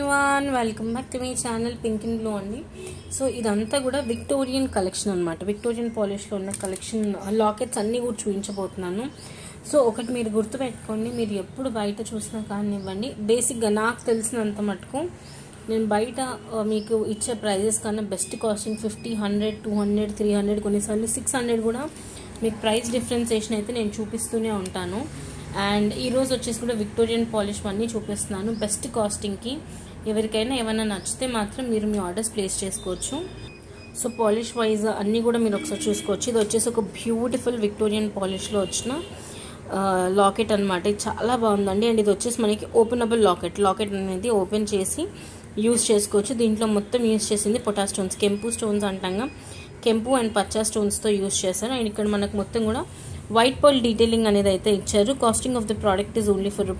Everyone welcome back to my channel pink and blue అండి. So ఇదంతా కూడా Victorian collection అనమాట. విక్టోరియన్ పాలిష్లో ఉన్న కలెక్షన్ లాకెట్స్ అన్నీ కూడా చూపించబోతున్నాను. సో ఒకటి మీరు గుర్తుపెట్టుకోండి, మీరు ఎప్పుడు బయట చూసినా కానివ్వండి, బేసిక్గా నాకు తెలిసినంత మటుకు నేను బయట మీకు ఇచ్చే ప్రైజెస్ కన్నా బెస్ట్ కాస్టింగ్ 50, 100, 200, 300, కొన్నిసార్లు 600 కూడా మీకు ప్రైస్ డిఫరెన్సేషన్ అయితే నేను చూపిస్తూనే ఉంటాను. అండ్ ఈరోజు వచ్చేసి కూడా విక్టోరియన్ పాలిష్ అన్నీ చూపిస్తున్నాను బెస్ట్ కాస్టింగ్కి. ఎవరికైనా ఏమైనా నచ్చితే మాత్రం మీరు మీ ఆర్డర్స్ ప్లేస్ చేసుకోవచ్చు. సో పాలిష్ వైజ్ అన్నీ కూడా మీరు ఒకసారి చూసుకోవచ్చు. ఇది వచ్చేసి ఒక బ్యూటిఫుల్ విక్టోరియన్ పాలిష్లో వచ్చిన లాకెట్ అనమాట. ఇది చాలా బాగుందండి. అండ్ ఇది వచ్చేసి మనకి ఓపెనబుల్ లాకెట్ అనేది ఓపెన్ చేసి యూజ్ చేసుకోవచ్చు. దీంట్లో మొత్తం యూజ్ చేసింది పొటా స్టోన్స్, కెంపు స్టోన్స్ అంటాగా, కెంపు అండ్ పచ్చా స్టోన్స్తో యూజ్ చేశారు. అండ్ ఇక్కడ మనకు మొత్తం కూడా వైట్ పర్ల్ డీటెయిలింగ్ అనేది అయితే ఇచ్చారు. Costing of the product is only for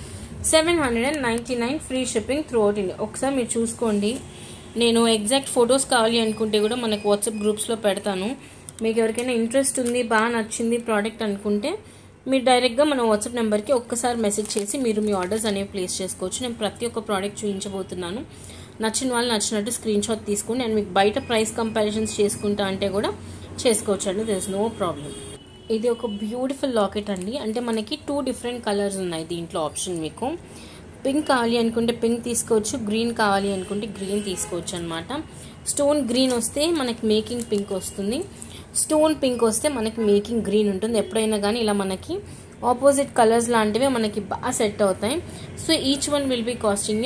₹799 free shipping throughout India. ఒకసారి మీరు చూసుకోండి. నేను ఎగ్జాక్ట్ ఫొటోస్ కావాలి అనుకుంటే కూడా మనకు వాట్సాప్ గ్రూప్స్లో పెడతాను. మీకు ఎవరికైనా ఇంట్రెస్ట్ ఉంది, బాగా నచ్చింది ప్రోడక్ట్ అనుకుంటే మీరు డైరెక్ట్గా మన వాట్సాప్ నెంబర్కి ఒక్కసారి మెసేజ్ చేసి మీరు మీ ఆర్డర్స్ అనేవి ప్లేస్ చేసుకోవచ్చు. నేను ప్రతి ఒక్క ప్రోడక్ట్ చూపించబోతున్నాను. నచ్చిన వాళ్ళు నచ్చినట్టు స్క్రీన్ షాట్ తీసుకుని నేను మీకు బయట ప్రైస్ కంపారిజన్స్ చేసుకుంటా అంటే కూడా చేసుకోవచ్చు అండి. There is no problem. ఇది ఒక బ్యూటిఫుల్ లాకెట్ అండి. అంటే మనకి 2 డిఫరెంట్ కలర్స్ ఉన్నాయి దీంట్లో ఆప్షన్. మీకు పింక్ కావాలి అనుకుంటే పింక్ తీసుకోవచ్చు, గ్రీన్ కావాలి అనుకుంటే గ్రీన్ తీసుకోవచ్చు అనమాట. స్టోన్ గ్రీన్ వస్తే మనకి మేకింగ్ పింక్ వస్తుంది, స్టోన్ పింక్ వస్తే మనకి మేకింగ్ గ్రీన్ ఉంటుంది. ఎప్పుడైనా కానీ ఇలా మనకి ఆపోజిట్ కలర్స్ లాంటివి మనకి బాగా సెట్ అవుతాయి. So each one will be casting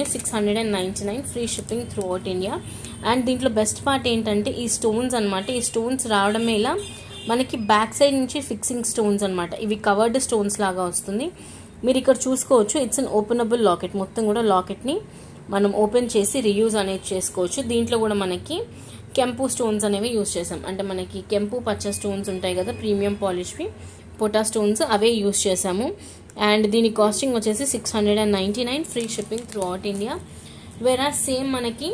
$699 free shipping throughout India. And దీంట్లో బెస్ట్ పార్ట్ ఏంటంటే ఈ స్టోన్స్ అనమాట. ఈ స్టోన్స్ రావడమే ఇలా మనకి బ్యాక్ సైడ్ నుంచి ఫిక్సింగ్ స్టోన్స్ అనమాట. ఇవి కవర్డ్ స్టోన్స్ లాగా వస్తుంది. మీరు ఇక్కడ చూసుకోవచ్చు. It's an openable locket. మొత్తం కూడా లాకెట్ని మనం ఓపెన్ చేసి రీయూజ్ అనేది చేసుకోవచ్చు. దీంట్లో కూడా మనకి కెంపు స్టోన్స్ అనేవి యూజ్ చేసాం. అంటే మనకి కెంపు పచ్చ స్టోన్స్ ఉంటాయి కదా ప్రీమియం పాలిష్వి, పొటా స్టోన్స్, అవే యూజ్ చేసాము. అండ్ దీని కాస్టింగ్ వచ్చేసి $699 free shipping throughout India. వేరే సేమ్ మనకి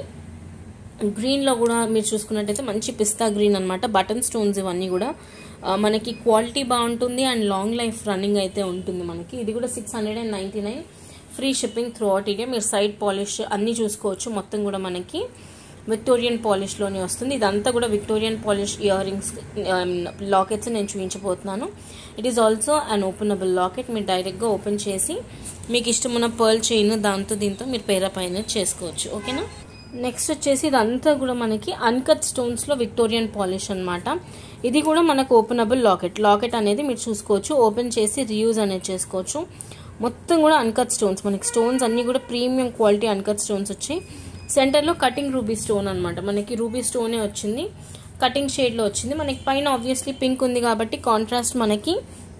గ్రీన్లో కూడా మీరు చూసుకున్నట్టయితే మంచి పిస్తా గ్రీన్ అనమాట. బటన్ స్టోన్స్ ఇవన్నీ కూడా మనకి క్వాలిటీ బాగుంటుంది అండ్ లాంగ్ లైఫ్ రన్నింగ్ అయితే ఉంటుంది మనకి. ఇది కూడా $699 free shipping throughout India. మీరు సైడ్ పాలిష్ అన్నీ చూసుకోవచ్చు. మొత్తం కూడా మనకి విక్టోరియన్ పాలిష్లోనే వస్తుంది. ఇదంతా కూడా Victorian polish ear rings lockets నేను చూపించబోతున్నాను. It is also an openable locket. మీరు డైరెక్ట్గా ఓపెన్ చేసి మీకు ఇష్టమున్న పర్ల్ చైన్ దాంతో దీంతో మీరు పేరప్ అయినది చేసుకోవచ్చు. ఓకేనా. నెక్స్ట్ వచ్చేసి ఇదంతా కూడా మనకి అన్కట్ స్టోన్స్లో విక్టోరియన్ పాలిష్ అనమాట. ఇది కూడా మనకు ఓపెనబుల్ లాకెట్ అనేది మీరు చూసుకోవచ్చు. ఓపెన్ చేసి రీయూజ్ అనేది చేసుకోవచ్చు. మొత్తం కూడా అన్కట్ స్టోన్స్, మనకి స్టోన్స్ అన్నీ కూడా ప్రీమియం క్వాలిటీ అన్కట్ స్టోన్స్ వచ్చి సెంటర్లో కటింగ్ రూబీ స్టోన్ అనమాట. మనకి రూబీ స్టోనే వచ్చింది, కటింగ్ షేడ్లో వచ్చింది. మనకి పైన ఆబ్వియస్లీ పింక్ ఉంది కాబట్టి కాంట్రాస్ట్ మనకి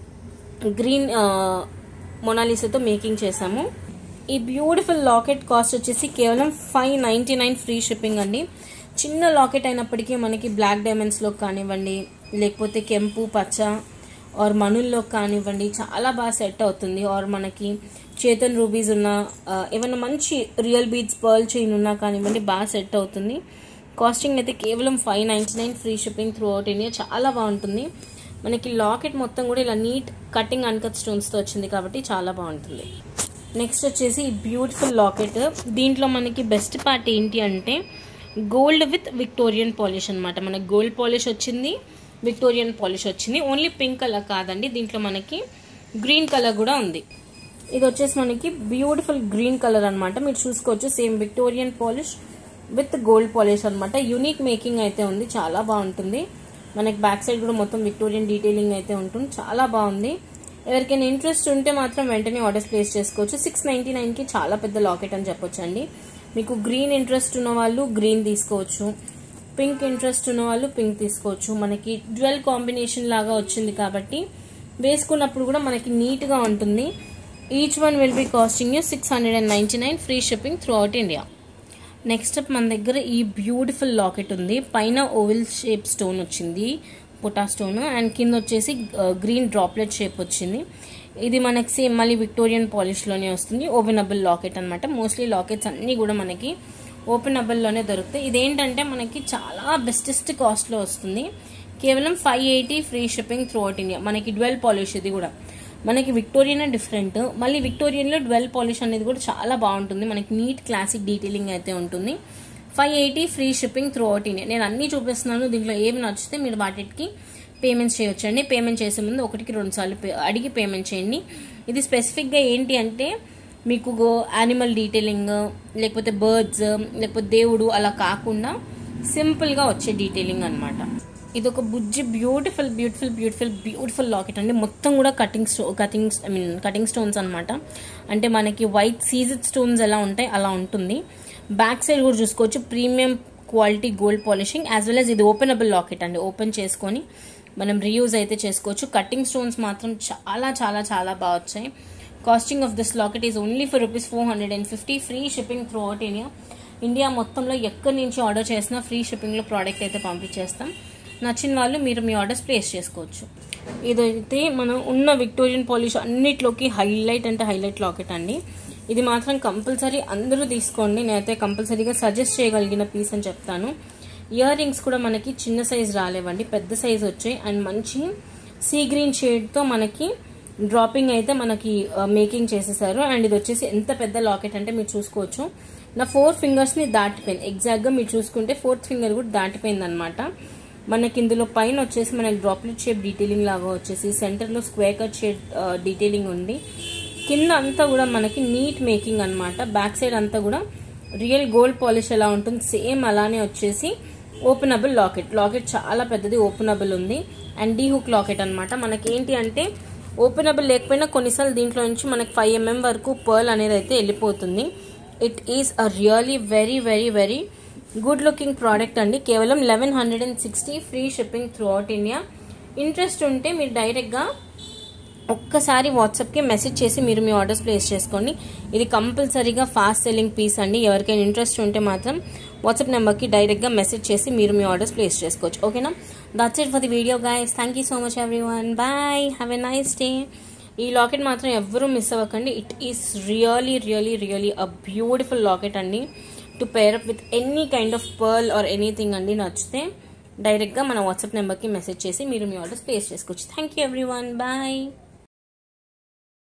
గ్రీన్ మొనాలిసాతో మేకింగ్ చేసాము. ఈ బ్యూటిఫుల్ లాకెట్ కాస్ట్ వచ్చేసి కేవలం $599 ఫ్రీ షిప్పింగ్ అండి. చిన్న లాకెట్ అయినప్పటికీ మనకి బ్లాక్ డైమండ్స్లో కానివ్వండి, లేకపోతే కెంపు పచ్చ ఆర్ మనుల్లో కానివ్వండి చాలా బాగా సెట్ అవుతుంది. ఆర్ మనకి చేతన్ రూబీస్ ఉన్న ఏమైనా మంచి రియల్ బీడ్స్ పర్ల్ చైన్ ఉన్నా కానివ్వండి బాగా సెట్ అవుతుంది. కాస్టింగ్ అయితే కేవలం $599 free shipping throughout India. చాలా బాగుంటుంది. మనకి లాకెట్ మొత్తం కూడా ఇలా నీట్ కటింగ్ అన్కట్ స్టోన్స్తో వచ్చింది కాబట్టి చాలా బాగుంటుంది. నెక్స్ట్ వచ్చేసి ఈ బ్యూటిఫుల్ లాకెట్. దీంట్లో మనకి బెస్ట్ పార్ట్ ఏంటి అంటే గోల్డ్ విత్ విక్టోరియన్ పాలిష్ అనమాట. మనకి గోల్డ్ పాలిష్ వచ్చింది, విక్టోరియన్ పాలిష్ వచ్చింది. ఓన్లీ పింక్ కలర్ కాదండి, దీంట్లో మనకి గ్రీన్ కలర్ కూడా ఉంది. ఇది వచ్చేసి మనకి బ్యూటిఫుల్ గ్రీన్ కలర్ అనమాట. మీరు చూసుకోవచ్చు. Same Victorian polish with gold polish అనమాట. యూనిక్ మేకింగ్ అయితే ఉంది, చాలా బాగుంటుంది. మనకి బ్యాక్ సైడ్ కూడా మొత్తం విక్టోరియన్ డీటెయిలింగ్ అయితే ఉంటుంది, చాలా బాగుంది. ఎవరికైనా ఇంట్రెస్ట్ ఉంటే మాత్రం వెంటనే ఆర్డర్స్ ప్లేస్ చేసుకోవచ్చు. $699కి చాలా పెద్ద లాకెట్ అని చెప్పొచ్చు అండి. మీకు గ్రీన్ ఇంట్రెస్ట్ ఉన్న వాళ్ళు గ్రీన్ తీసుకోవచ్చు, పింక్ ఇంట్రెస్ట్ ఉన్న వాళ్ళు పింక్ తీసుకోవచ్చు. మనకి డ్యువల్ కాంబినేషన్ లాగా వచ్చింది కాబట్టి వేసుకున్నప్పుడు కూడా మనకి నీట్గా ఉంటుంది. Each one will be casting $699 free shipping throughout India. Next up మన దగ్గర ఈ బ్యూటిఫుల్ లాకెట్ ఉంది. పైన ఓవెల్ షేప్ స్టోన్ వచ్చింది, పొటా స్టోన్, అండ్ కింద వచ్చేసి గ్రీన్ డ్రాప్లెట్ షేప్ వచ్చింది. ఇది మనకి సేమ్ మళ్ళీ విక్టోరియన్ పాలిష్లోనే వస్తుంది. ఓపెనబుల్ లాకెట్ అనమాట. మోస్ట్లీ లాకెట్స్ అన్నీ కూడా మనకి ఓపెనబుల్లోనే దొరుకుతాయి. ఇదేంటంటే మనకి చాలా బెస్టెస్ట్ కాస్ట్లో వస్తుంది. కేవలం $580 free shipping throughout India. మనకి డ్యువల్ పాలిష్, ఇది కూడా మనకి విక్టోరియన్ డిఫరెంట్, మళ్ళీ విక్టోరియన్లో డ్వెల్ పాలిష్ అనేది కూడా చాలా బాగుంటుంది. మనకి నీట్ క్లాసిక్ డీటెయిలింగ్ అయితే ఉంటుంది. 580 free shipping throughout India. నేను అన్నీ చూపిస్తున్నాను, దీంట్లో ఏమి నచ్చితే మీరు వాటికి పేమెంట్స్ చేయొచ్చండి. పేమెంట్ చేసే ముందు 1-2 సార్లు అడిగి పేమెంట్ చేయండి. ఇది స్పెసిఫిక్గా ఏంటి అంటే మీకు యానిమల్ డీటెయిలింగ్, లేకపోతే బర్డ్స్, లేకపోతే దేవుడు అలా కాకుండా సింపుల్గా వచ్చే డీటెయిలింగ్ అనమాట. ఇది ఒక బుజ్జి beautiful beautiful beautiful beautiful locket అండి. మొత్తం కూడా కటింగ్ స్టోన్స్ అనమాట. అంటే మనకి వైట్ సీజెడ్ స్టోన్స్ ఎలా ఉంటాయి అలా ఉంటుంది. బ్యాక్ సైడ్ కూడా చూసుకోవచ్చు, premium quality gold polishing as well as ఇది ఓపెనబుల్ లాకెట్ అండి. ఓపెన్ చేసుకొని మనం రీయూజ్ అయితే చేసుకోవచ్చు. కటింగ్ స్టోన్స్ మాత్రం చాలా చాలా చాలా బాగా వచ్చాయి. Casting of this locket is only for ₹450. Free shipping throughout India. India మొత్తంలో ఎక్కడి నుంచి ఆర్డర్ చేసినా ఫ్రీ షిప్పింగ్లో ప్రోడక్ట్ అయితే పంపించేస్తాం. నచ్చిన వాళ్ళు మీరు మీ ఆర్డర్స్ ప్లేస్ చేసుకోవచ్చు. ఇదైతే మనం ఉన్న విక్టోరియన్ పాలిష్ అన్నిట్లోకి హైలైట్ అంటే హైలైట్ లాకెట్ అండి. ఇది మాత్రం కంపల్సరీ అందరూ తీసుకోండి. నేనైతే కంపల్సరీగా సజెస్ట్ చేయగలిగిన పీస్ అని చెప్తాను. ఇయర్ రింగ్స్ కూడా మనకి చిన్న సైజ్ రాలేవండి, పెద్ద సైజ్ వచ్చాయి. అండ్ మంచి సీ గ్రీన్ షేడ్తో మనకి డ్రాపింగ్ అయితే మనకి మేకింగ్ చేసేసారు. అండ్ ఇది వచ్చేసి ఎంత పెద్ద లాకెట్ అంటే మీరు చూసుకోవచ్చు. నా 4 ఫింగర్స్ని దాటిపోయింది. ఎగ్జాక్ట్గా మీరు చూసుకుంటే 4th ఫింగర్ కూడా దాటిపోయింది అనమాట. మనకి ఇందులో పైన వచ్చేసి మనకి డ్రాప్లెట్ షేప్ డీటెయిలింగ్ లాగా వచ్చేసి సెంటర్లో స్క్వేర్ కట్ షేప్ డీటెయిలింగ్ ఉంది. కింద అంతా కూడా మనకి నీట్ మేకింగ్ అనమాట. బ్యాక్ సైడ్ అంతా కూడా రియల్ గోల్డ్ పాలిష్ ఎలా ఉంటుంది సేమ్ అలానే వచ్చేసి ఓపెనబుల్ లాకెట్ చాలా పెద్దది ఓపెనబుల్ ఉంది. అండ్ డీ హుక్ లాకెట్ అనమాట. మనకి ఏంటి అంటే ఓపెనబుల్ లేకపోయినా కొన్నిసార్లు దీంట్లో నుంచి మనకి 5 mm వరకు పర్ల్ అనేది అయితే వెళ్ళిపోతుంది. It is a really very very very good looking product అండి. కేవలం 1160 free shipping throughout India. Interest ఉంటే మీరు డైరెక్ట్గా ఒక్కసారి వాట్సాప్కి మెసేజ్ చేసి మీరు మీ ఆర్డర్స్ ప్లేస్ చేసుకోండి. ఇది కంపల్సరీగా ఫాస్ట్ సెల్లింగ్ పీస్ అండి. ఎవరికైనా ఇంట్రెస్ట్ ఉంటే మాత్రం వాట్సాప్ నెంబర్కి డైరెక్ట్గా మెసేజ్ చేసి మీరు మీ ఆర్డర్స్ ప్లేస్ చేసుకోవచ్చు. ఓకేనా? That's it for the video guys. Thank you so much everyone. Bye, have a nice day. ఈ లాకెట్ మాత్రం ఎవ్వరూ మిస్ అవ్వకండి. It is really really really a beautiful locket అండి. To pair up with any kind of pearl or anything అండి. నచ్చితే డైరెక్ట్గా మన WhatsApp నెంబర్కి మెసేజ్ చేసి మీరు మీ ఆర్డర్స్ ప్లేస్ చేసుకోవచ్చు. Thank you everyone. బాయ్.